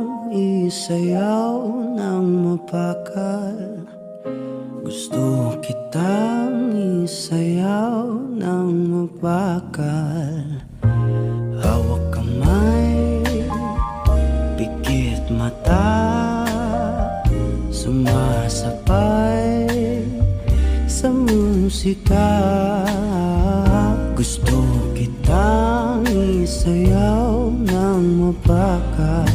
kitang isayaw ng mabagal. Gusto kitang isayaw ng mabagal. Hawak kamay, pikit mata, sumasabay sa musika. Gusto kitang isayaw ng mabagal.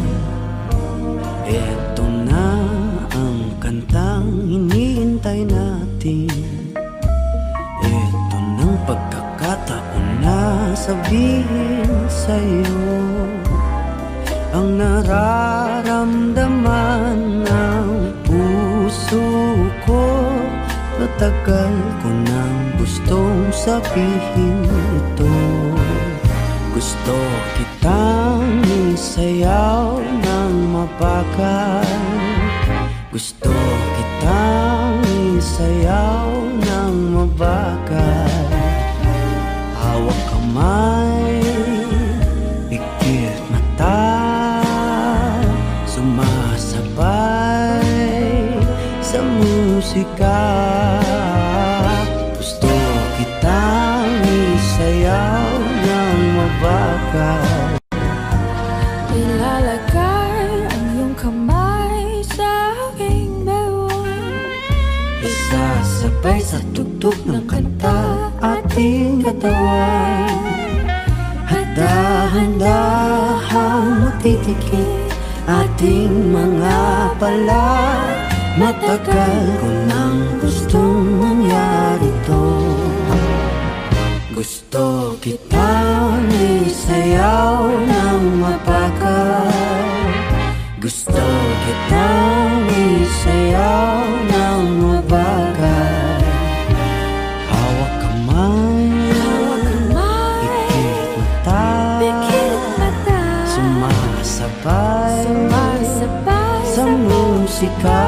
Eto na ang kantang hinihintay natin. Eto ng pagkakataon na sabihin sa'yo ang nararamdaman ng puso ko. Matagal ko nang gustong sabihin ito. Gusto kitang isayaw ng mabagal. Gusto kitang isayaw ng mabagal. Hawak kamay, pikit mata, sumasabay sa musika. Gusto kitang isayaw ng mabagal. Ilalagay ang iyong kamay sa aking bewang. Isasabay sa tugtog ng kanta ating katawan. Handa-handahang magtitikit ating mga pala. Matagal ko nang gustong mangyari to. Gusto kitang isayaw ng mabagal. Gusto kitang isayaw ng mabagal. Hawak kamay, pikit mata, sumasabay sa musika.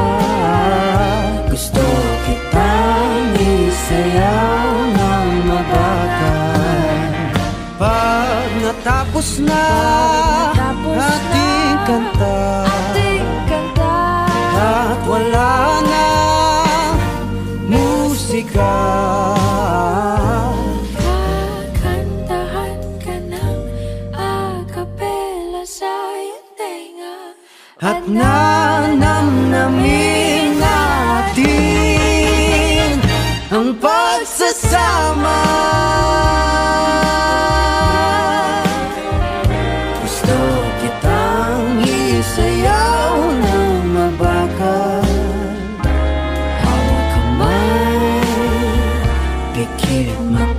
Gusto kitang isayaw ng mabagal. Pag natapos na ating kanta, at wala na musika, kakantahan ka ng acapella sa iyong tenga. at nanamnamin natin ang pagsasama. Gusto kitang isayaw ng mabagal. Hawak kamay, pikit mata,